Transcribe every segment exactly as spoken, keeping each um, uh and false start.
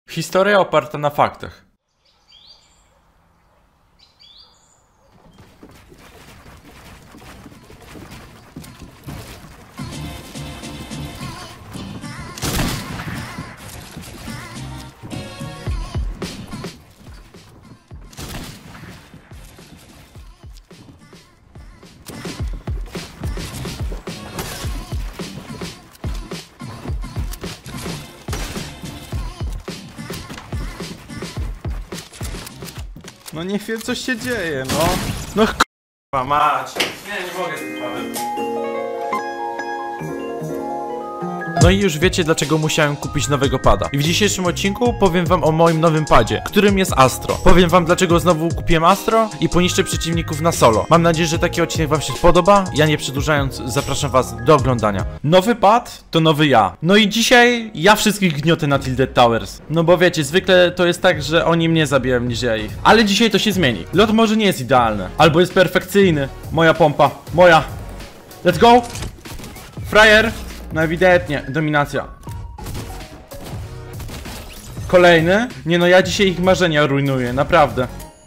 Historia oparta na faktach. No nie wiem, co się dzieje, no. No k***a mać. Nie, nie mogę z tym padem. No i już wiecie, dlaczego musiałem kupić nowego pada. I w dzisiejszym odcinku powiem wam o moim nowym padzie, którym jest Astro. Powiem wam, dlaczego znowu kupiłem Astro i poniszczę przeciwników na solo. Mam nadzieję, że taki odcinek wam się spodoba. Ja nie przedłużając, zapraszam was do oglądania. Nowy pad to nowy ja. No i dzisiaj ja wszystkich gniotę na Tilted Towers. No bo wiecie, zwykle to jest tak, że oni mnie zabiją niż ja ich. Ale dzisiaj to się zmieni. Lot może nie jest idealny, albo jest perfekcyjny. Moja pompa, moja. Let's go! Frajer! No ewidentnie, dominacja. Kolejny? Nie no, ja dzisiaj ich marzenia rujnuję, naprawdę.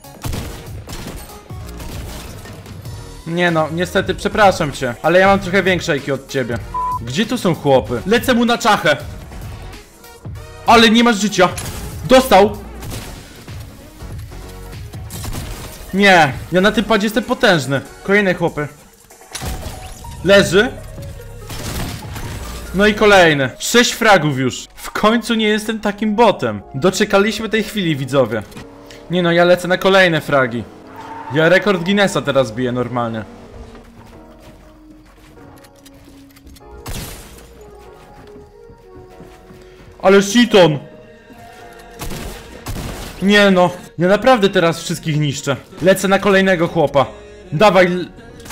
Nie no, niestety, przepraszam cię, ale ja mam trochę większe I Q od ciebie. Gdzie tu są chłopy? Lecę mu na czachę. Ale nie masz życia. Dostał. Nie, ja na tym padzie jestem potężny. Kolejne chłopy. Leży. No i kolejny. Sześć fragów już. W końcu nie jestem takim botem. Doczekaliśmy tej chwili, widzowie. Nie no, ja lecę na kolejne fragi. Ja rekord Guinnessa teraz biję normalnie. Ale shiton. Nie no, ja naprawdę teraz wszystkich niszczę. Lecę na kolejnego chłopa. Dawaj.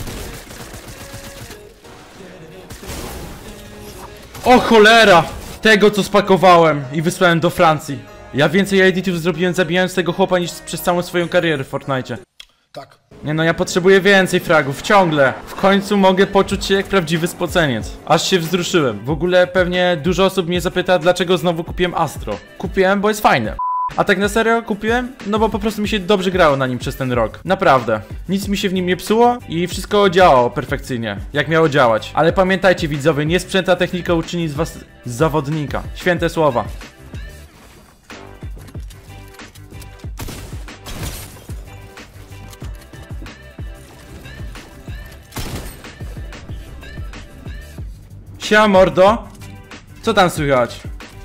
O cholera! Tego, co spakowałem i wysłałem do Francji. Ja więcej editów zrobiłem zabijając tego chłopa niż przez całą swoją karierę w Fortnite. Tak. Nie no, ja potrzebuję więcej fragów, ciągle. W końcu mogę poczuć się jak prawdziwy spoceniec. Aż się wzruszyłem. W ogóle pewnie dużo osób mnie zapyta, dlaczego znowu kupiłem Astro. Kupiłem, bo jest fajne. A tak na serio kupiłem? No bo po prostu mi się dobrze grało na nim przez ten rok. Naprawdę. Nic mi się w nim nie psuło i wszystko działało perfekcyjnie, jak miało działać. Ale pamiętajcie, widzowie, nie sprzęta technika uczyni z was zawodnika. Święte słowa. Siema mordo. Co tam słychać?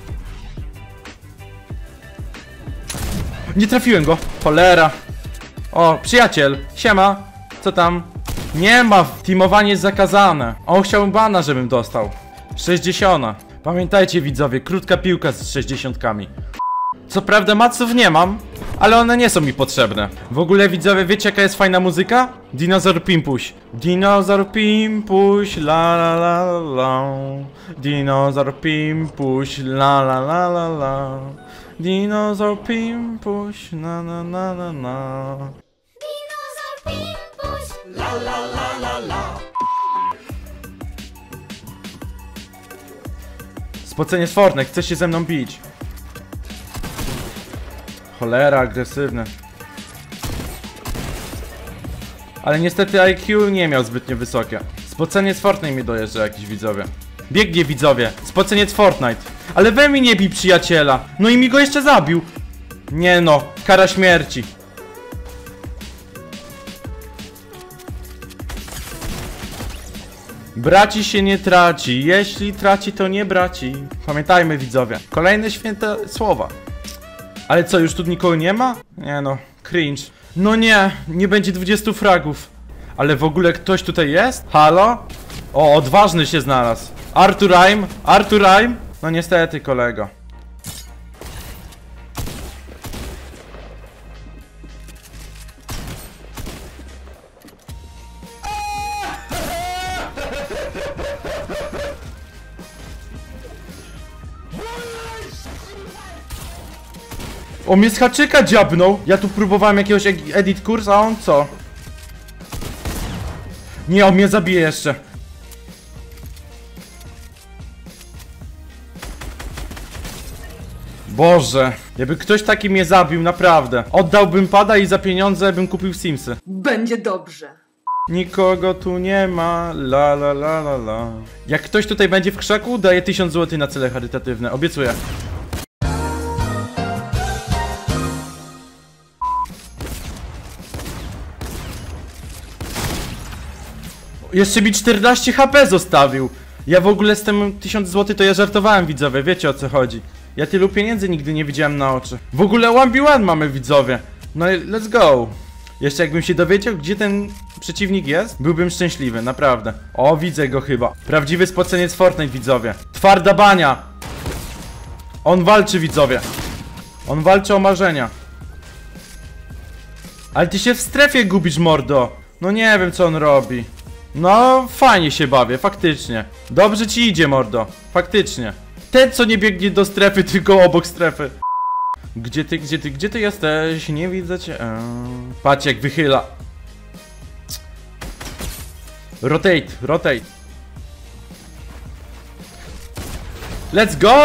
Nie trafiłem go. Cholera. O, przyjaciel. Siema. Co tam? Nie ma. Teamowanie jest zakazane. On chciał bana, żebym dostał. sześćdziesiąt. Pamiętajcie, widzowie, krótka piłka z sześćdziesiątkami. Co prawda maców nie mam, ale one nie są mi potrzebne. W ogóle, widzowie, wiecie jaka jest fajna muzyka? Dinozaur Pimpuś. Dinozaur Pimpuś, la la la la. Dinozaur Pimpuś, la la la la la. Dinozaur Pimpuś, na na na na na. Dinozaur Pimpuś, la la la la la. Spocenie z Fortnite, chce się ze mną bić. Cholera, agresywny. Ale niestety I Q nie miał zbytnio wysokie. Spocenie z Fortnite mnie dojeżdża jakiś, widzowie. Biegnie, widzowie. Spocenie z Fortnite. Ale we mnie nie bij przyjaciela. No i mi go jeszcze zabił. Nie no, kara śmierci. Braci się nie traci. Jeśli traci, to nie braci. Pamiętajmy, widzowie. Kolejne święte słowa. Ale co, już tu nikogo nie ma? Nie no, cringe. No nie, nie będzie dwudziestu fragów. Ale w ogóle ktoś tutaj jest? Halo? O, odważny się znalazł. Arthur Rhyme, Arthur Rhyme. No niestety, kolego. O, mnie z haczyka dziabnął. Ja tu próbowałem jakiegoś edit kurs, a on co? Nie, on mnie zabije jeszcze. Boże, jakby ktoś taki mnie zabił, naprawdę. Oddałbym pada i za pieniądze bym kupił Simsy. Będzie dobrze. Nikogo tu nie ma, la la la la la. Jak ktoś tutaj będzie w krzaku, daję tysiąc złotych na cele charytatywne, obiecuję. Jeszcze mi czternaście HP zostawił. Ja w ogóle z tym tysiąc złotych to ja żartowałem, widzowie, wiecie o co chodzi. Ja tylu pieniędzy nigdy nie widziałem na oczy. W ogóle one v one mamy, widzowie. No i let's go. Jeszcze jakbym się dowiedział, gdzie ten przeciwnik jest, byłbym szczęśliwy, naprawdę. O, widzę go chyba. Prawdziwy spoceniec Fortnite, widzowie. Twarda bania. On walczy, widzowie. On walczy o marzenia. Ale ty się w strefie gubisz, mordo. No nie wiem, co on robi. No, fajnie się bawię, faktycznie. Dobrze ci idzie, mordo. Faktycznie. Ten, co nie biegnie do strefy, tylko obok strefy. Gdzie ty, gdzie ty, gdzie ty jesteś? Nie widzę cię. Eee. Patrz jak wychyla. Rotate, rotate. Let's go!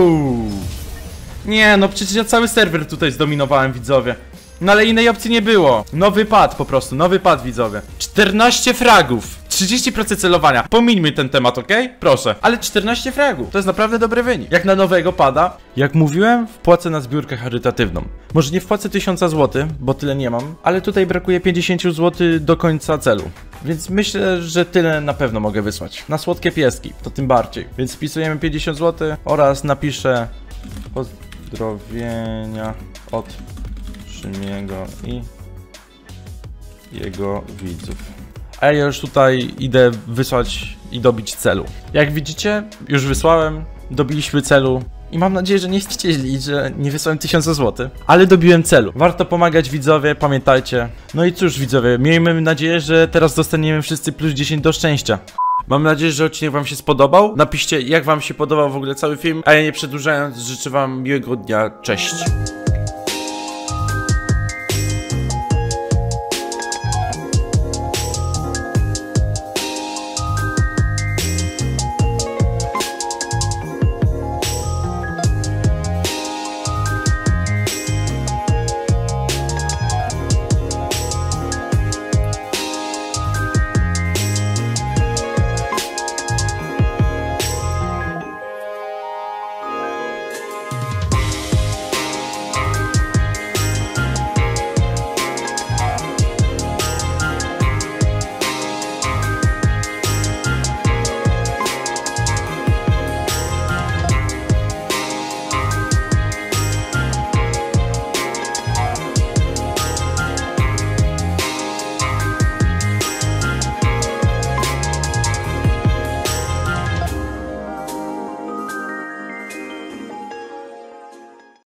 Nie, no przecież ja cały serwer tutaj zdominowałem, widzowie. No ale innej opcji nie było. Nowy pad po prostu, nowy pad, widzowie. czternaście fragów. trzydzieści procent celowania. Pomińmy ten temat, ok? Proszę. Ale czternaście fragów. To jest naprawdę dobry wynik. Jak na nowego pada. Jak mówiłem, wpłacę na zbiórkę charytatywną. Może nie wpłacę tysiąc złotych, bo tyle nie mam. Ale tutaj brakuje pięćdziesiąt złotych do końca celu. Więc myślę, że tyle na pewno mogę wysłać. Na słodkie pieski, to tym bardziej. Więc wpisujemy pięćdziesiąt złotych oraz napiszę pozdrowienia od Szymiego i jego widzów. A ja już tutaj idę wysłać i dobić celu. Jak widzicie, już wysłałem, dobiliśmy celu i mam nadzieję, że nie jesteście źli, że nie wysłałem tysiąc złotych, ale dobiłem celu. Warto pomagać, widzowie, pamiętajcie. No i cóż, widzowie, miejmy nadzieję, że teraz dostaniemy wszyscy plus dziesięć do szczęścia. Mam nadzieję, że odcinek wam się spodobał. Napiszcie, jak wam się podobał w ogóle cały film, a ja nie przedłużając, życzę wam miłego dnia. Cześć.